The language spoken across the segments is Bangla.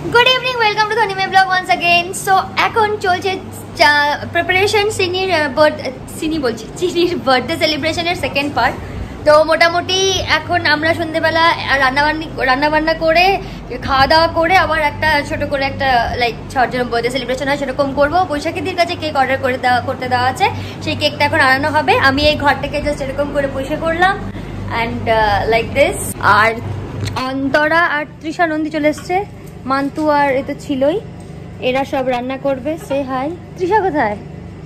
Good evening, welcome to Dhani My Vlog once again. So এখন চলছে প্রিপারেশন চিনির বার্থডে সেলিব্রেশনের সেকেন্ড পার্ট। তো মোটামুটি এখন আমরা সন্ধ্যেবেলা রান্নাবান্না করে খাওয়া দাওয়া করে আবার একটা ছোট করে একটা লাইক ছর জন্য বার্থডে সেলিব্রেশন হয় সেরকম করবো। বৈশাখীদের কাছে কেক অর্ডার করে করতে দেওয়া আছে, সেই কেকটা এখন আনানো হবে। আমি এই ঘরটাকে জাস্ট এরকম করে পরিষ্কার করলাম অ্যান্ড লাইক দিস। আর অন্তরা আর তৃষা নন্দী চলে এসছে, মান্তু আর এ তো ছিলই, এরা সব রান্না করবে। সে হাই, তৃষা কোথায়?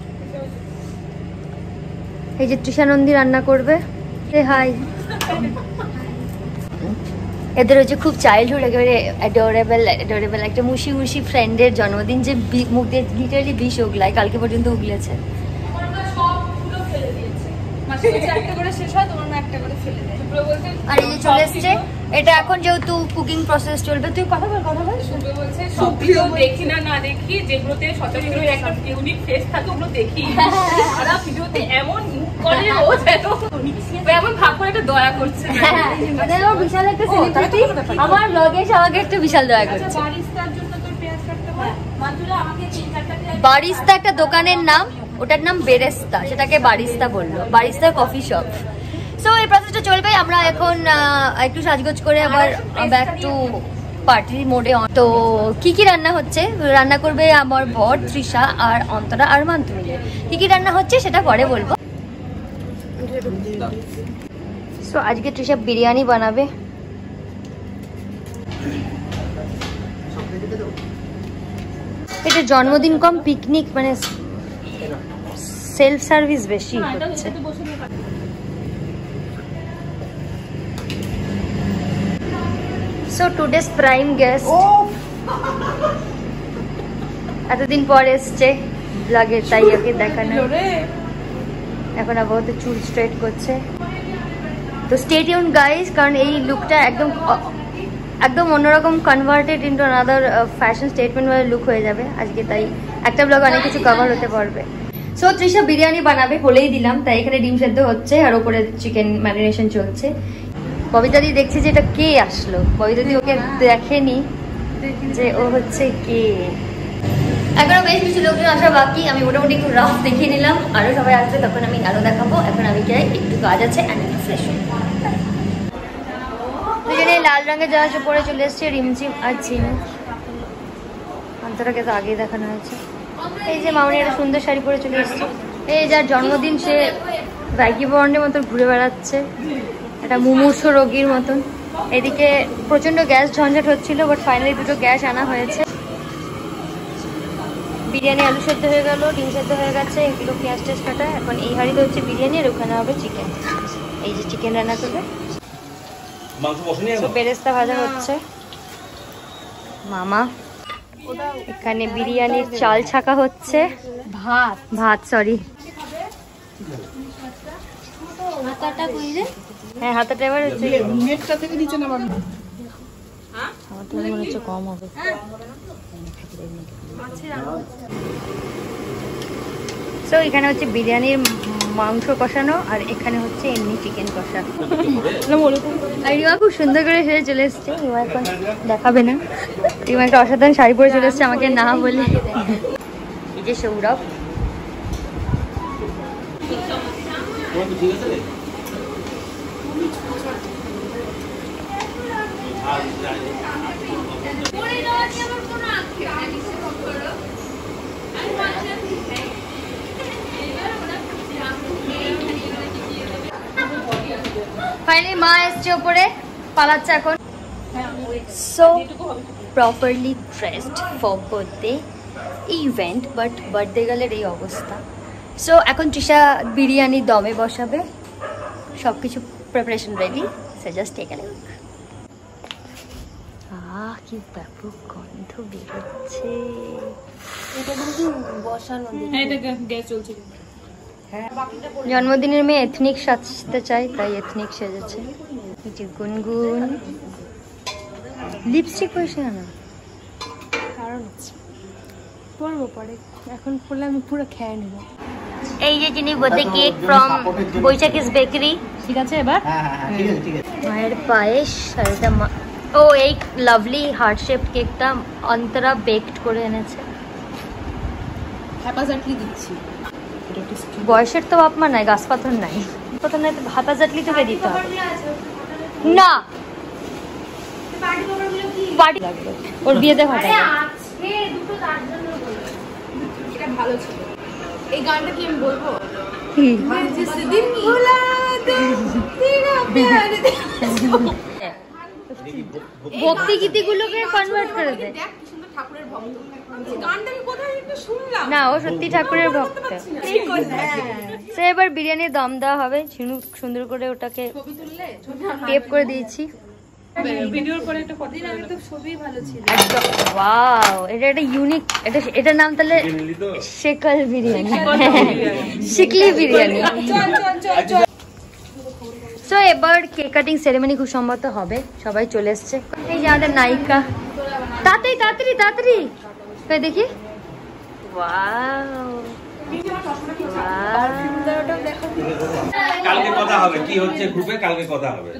এই যে তৃষা নন্দী রান্না করবে, সে হাই। এদের হচ্ছে খুব চাইল্ডহুড একেবারে অ্যাডোরেবল একটা মুশি ফ্রেন্ডের জন্মদিন, যে মুখ দিয়ে লিটারালি বিষ উগলায়, কালকে পর্যন্ত উগলেছে। আর এই যে চলে এসছে, এটা এখন যেহেতু কুকিং প্রসেস চলবে। তুই কথা বল বলছে সব ভিডিও দেখি না দেখি, যেগুলোতে সচরাচর একটা ইউনিক ফেস থাকে ওগুলো দেখি। সারা ভিডিওতে এমন মুখ করে ও যেন এমন ভাব করে একটা দয়া করছে, মানে ও বিশাল একটা সেলিব্রিটি। আমার ব্লগে এসে আমাকে একটা বিশাল দয়া করছে। বারিস্তার জন্য তোর পেঁয়াজ কাটতে হয়, মাত্র আমাকে 3-4টা বারিস্তা একটা দোকানের নাম, ওটার নাম বেরেস্তা, সেটাকে বারিস্তা বললো, বারিস্তা কফি শপ। সো এই প্রসেসটা চলবে। আমরা এখন একটু সাজগোজ করে আবার ব্যাক টু পার্টির মোডে। তো কি কি রান্না হচ্ছে, রান্না করবে আমার বর তৃষা আর অন্তরা আর মান্তু। কি কি রান্না হচ্ছে সেটা পরে বলবো। সো আজকে তৃষা বিরিয়ানি বানাবে। এটা জন্মদিন কম পিকনিক, মানে সেলফ সার্ভিস বেশি হচ্ছে। So today's prime guest, এতদিন পর এসছে ব্লগে, তাই ওকে দেখানো। এখন আপাতত চুল স্ট্রেট করছে। তো স্টে টিউনড গাইস, কারণ এই লুকটা একদম অন্যরকম, converted into another fashion statement ওয়ালা লুক হয়ে যাবে আজকে, তাই একটা ব্লগ অনেক কিছু কভার হতে পারবে। সো তৃষা বিরিয়ানি বানাবে বলেই দিলাম, তাই এখানে ডিম সেদ্ধ হচ্ছে আর ওপরে চিকেন ম্যারিনেশন চলছে। ববিতাদি দেখছি যে এটা কে আসলো, ববিতাদি ওকে দেখেনি যে ও হচ্ছে কে। এখনো বেশ কিছু লোকজন আসা বাকি, আমি মোটামুটি একটু রাফ দেখিয়ে নিলাম, আরো সবাই আসবে তখন আমি আরো দেখাবো। এখন আমি যাই, একটু কাজ আছে অ্যান্ড একটু ফ্রেশ হই। দুজনে লাল রঙের জামা পরে চলে এসছে, রিমঝিম আর ঝিনু। অন্তরাকে তো আগেই দেখানো হয়েছে। এই যে মামনি একটা সুন্দর শাড়ি পরে চলে এসছে। এই যার জন্মদিন সে রাখি বন্ডের মতন ঘুরে বেড়াচ্ছে, একটা মুমূর্ষ রোগীর মতন। এদিকে প্রচন্ড গ্যাস ঝঞ্ঝাট হচ্ছিল, বাট ফাইনালি দুটো গ্যাস আনা হয়েছে। বিরিয়ানি আলু সেদ্ধ হয়ে গেল, ডিম সেদ্ধ হয়ে গেছে, এগুলো পেঁয়াজ টেস্ট কাটা। এখন এই হাঁড়িতে হচ্ছে বিরিয়ানি আর ওখানে হবে চিকেন। এই যে চিকেন রান্না করবে, বেরেস্তা ভাজা হচ্ছে। মামা এখানে বিরিয়ানির চাল ছাকা হচ্ছে, ভাত সরি হ্যাঁ হাতাটা এবার হচ্ছে, নেটটা থেকে নিচে নামাবি। আমার তো মনে হচ্ছে কম হবে। সো এখানে হচ্ছে বিরিয়ানির মাংস কষানো আর এখানে হচ্ছে এমনি চিকেন কষা। আর রিমা খুব সুন্দর করে সেরে চলে এসছে। রিমা এখন দেখাবে না, রিমা একটা অসাধারণ শাড়ি পরে চলে এসছে আমাকে না বলে। এই যে সৌরভ, ফাইনালি মা এসছে ওপরে, পালাচ্ছে এখন। So properly dressed for birthday event, but birthday গার্লের এই অবস্থা। সো এখন তৃষা বিরিয়ানি দমে বসাবে, সব কিছু preparation ready. So just take a look. কি ব্যাপক গন্ধ বেরোচ্ছে। এটা কিন্তু বসানো, গ্যাস চলছে। জন্মদিনের মেয়ে এথনিক সাজতে চাই, তাই এথনিক সেজেছে। এই যে গুনগুন লিপস্টিক পয়সা না, কারণ পরবো পরে, এখন পরলে আমি পুরো খেয়ে নেব। এই যে যিনি বলতে কেক ফ্রম বৈশাখীস বেকারি, ঠিক আছে। এবার মায়ের পায়েস আর এটা ও এই লাভলি হার্ট শেপ কেকটা অন্তরা বেকড করে এনেছে। হ্যাপাজাটলি দিচ্ছি। বয়সের তো বাপ মা নাই, গাছ পাথর নাই, পাথর নাই তো হ্যাপাজাটলি তোকে দিতে হবে না। পার্টি লাগবে ওর বিয়েতে ফাটাবে। এটা ভালো ছিল। এই গানটা কি আমি বলবো? ভক্তি গীতিগুলোকে কনভার্ট করে দে। না ও সত্যি ঠাকুরের ভক্ত। সে এবার বিরিয়ানির দম দেওয়া হবে, সুন্দর করে ওটাকে টেপ করে দিয়েছি। ভিডিওর পরে একটা ফটো দিলাম, তো ছবি ভালো ছিল একদম। ওয়াও, এটা একটা ইউনিক, এটার নাম তাহলে শেকল বিরিয়ানি, শিকলি বিরিয়ানি। সো এবার কেক কাটিং সেরেমনি খুব সম্ভবত হবে, সবাই চলে এসছে। এই যে আমাদের নায়িকা, তাড়াতাড়ি তাড়াতাড়ি তাড়াতাড়ি দেখি। ওয়াও, কালকে কথা হবে, কি হচ্ছে গ্রুপে কালকে কথা হবে।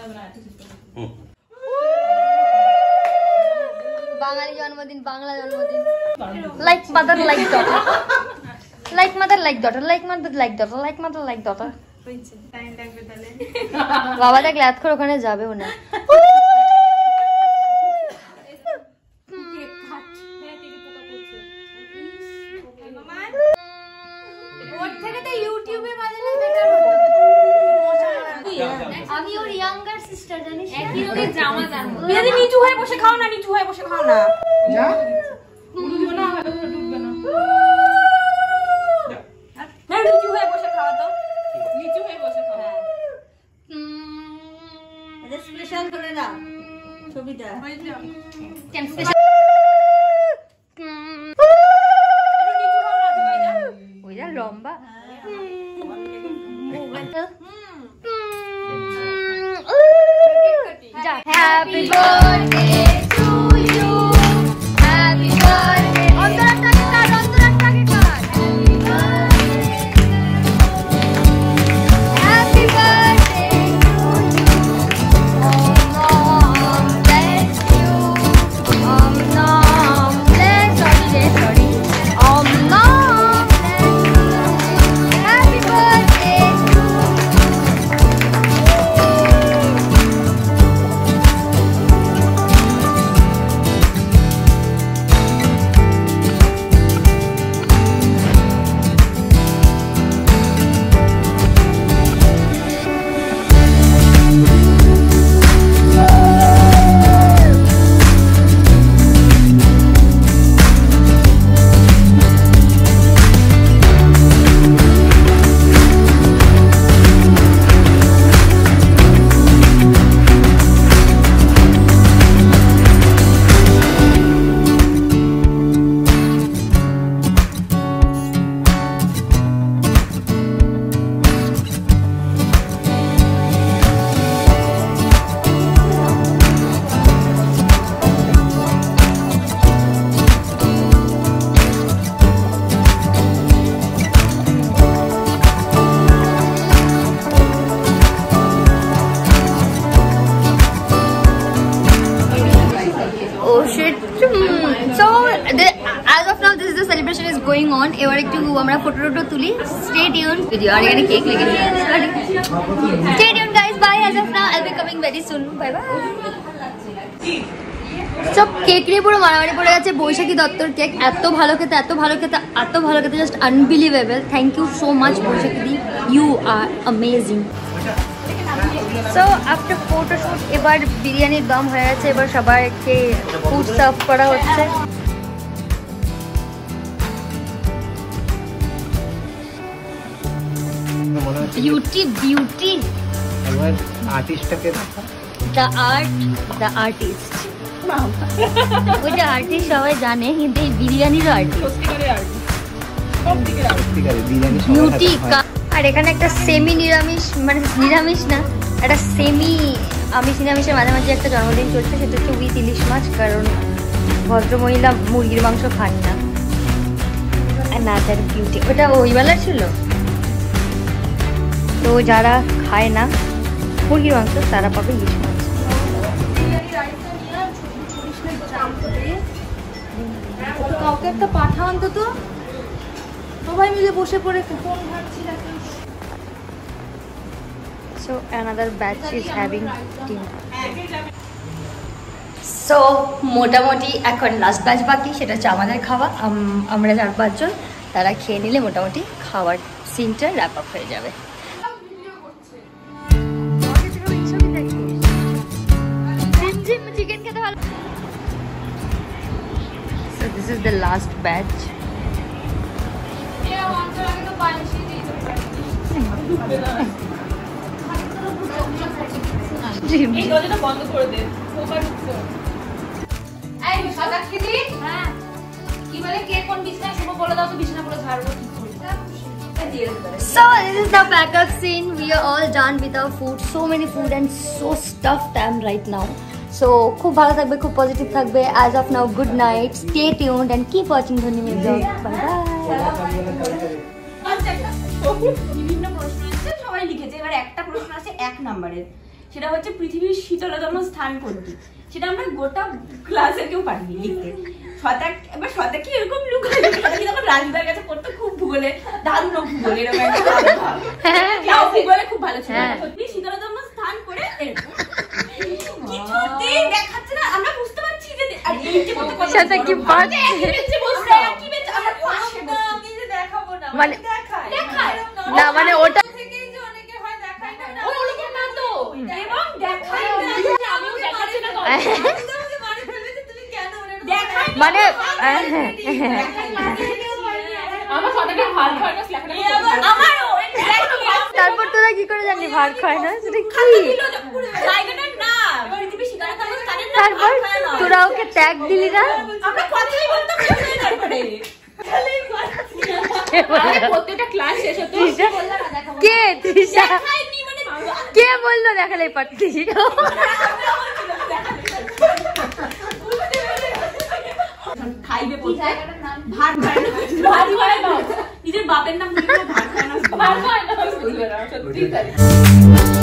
বাঙালি জন্মদিন, বাংলা জন্মদিন। Like mother like daughter, like mother like daughter, like mother like daughter, like mother like daughter. বাবা দেখ ল্যাথ করে ওখানে যাবেও না। আমি ওর ইয়াঙ্গার সিস্টার, জানিস? একই রকম জামা জানো। বিয়াদি নিচু হয়ে বসে খাও না, নিচু হয়ে বসে খাও না। যা ডুববে না, ভালো করে ডুববে না। না নিচু হয়ে বসে খাও তো, নিচু হয়ে বসে খাও। এটা স্পেশাল করে দাও ছবিটা। কেন স্পেশাল? ওইটা লম্বা। Happy birthday to you. Happy birthday. Antara take card, Antara take card. Happy birthday to you. Om bless you. Om Nam bless. Sorry. Om Nam bless you. Happy birthday to you. Going on, এবার একটু আমরা ফটো টটো তুলি। Stay tuned video, আর এখানে কেক লেগে গেছে। Stay tuned guys, bye. As of now I'll be coming very soon. Bye bye. সব কেক নিয়ে পুরো মারামারি পড়ে গেছে। বৈশাখী দত্তর কেক এত ভালো খেতে, এত ভালো খেতে, এত ভালো খেতে, just unbelievable. Thank you so much Baishakhi দি, you are amazing. So after photoshoot এবার বিরিয়ানির দম হয়ে গেছে, এবার সবাইকে ফুড সার্ভ করা হচ্ছে। বিউটি বিউটি, এবার আর্টিস্টটাকে দেখা। দ্য আর্টিস্ট ওইটা আর্টিস্ট সবাই জানে, কিন্তু এই বিরিয়ানিরও আর্টিস্ট, বিউটি। আর এখানে একটা সেমি নিরামিষ, মানে নিরামিষ না, একটা সেমি আমিষ নিরামিষের মাঝামাঝি একটা জন্মদিন চলছে, সেটা হচ্ছে উইথ ইলিশ মাছ, কারণ ভদ্রমহিলা মুরগির মাংস খান না। অ্যানাদার বিউটি, ওটা ওইবেলা ছিল। তো যারা খায় না মুরগির মাংস তারা পাবে ইলিশ মাছ। কাউকে একটা পাঠান তো সবাই মিলে বসে পড়ে ফোন ঘাটছি। So another batch is having dinner. So মোটামুটি এখন লাস্ট ব্যাচ বাকি, সেটা হচ্ছে আমাদের খাওয়া। আমরা 4-5 জন, তারা খেয়ে নিলে মোটামুটি খাওয়ার সিনটা র্যাপ আপ হয়ে যাবে। চিকেন খেতে ভালো। So this is the last batch. বন্ধ করে দে। So this is the pack-up scene. We are all done with our food. So many food and so stuffed I am right now. So খুব ভালো থাকবে, খুব পজিটিভ থাকবে। As of now, good night. Stay tuned and keep watching Dhoni Mein Vlog. Bye bye. বিভিন্ন প্রশ্ন আছে, সবাই লিখেছে। এবার একটা প্রশ্ন আছে 1 নম্বরের, সেটা হচ্ছে পৃথিবীর শীতলতম স্থান কোনটি। সেটা আমরা গোটা ক্লাসে কেউ পারিনি লিখতে। এবার শতা কি এরকম লুক যখন রাজদার কাছে পড়তো, খুব ভূগোলে দারুণ ভূগোল, এরকম একটা ভূগোলে খুব ভালো ছিল। সত্যি শীতলতম স্থান করে এরকম কিছুতে দেখাচ্ছে না, আমরা বুঝতে পারছি যে সেটা কি পাচ্ছে আমরা পাশে আমি যে দেখাবো না, মানে দেখায় না, মানে ওটা থেকে যে অনেকে হয় দেখায় না, ওরকম না তো, এবং দেখায় না, আমিও দেখাচ্ছি না। মানে আমার কথাটা ভালো হয় না, আমারও। তারপর তোরা কি করে জানলি ভার খায় না? সেটা কি? জায়গাটার নাম পৃথিবীর শীতলতম স্থানের নাম। তারপর তোরা ওকে ট্যাগ দিলি না? আমরা কথাই বলতাম না তারপরে। প্রত্যেকটা ক্লাস শেষ হতো। কে তৃষা? দেখাইনি মানে কে বললো দেখালেই পারতি? খাইবে বলতে ভাত খায় না, নিজের বাপের নাম ভাত খায় না, ভালো হয় না, সত্যি তাই।